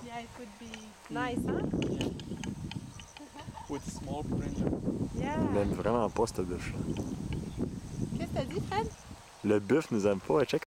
Yeah, it would be nice, huh? With small brinjal. Yeah. Il m'aime vraiment pas, ce bûche-là. Qu'est-ce que t'as dit, Fred? Le buff nous aime pas, check.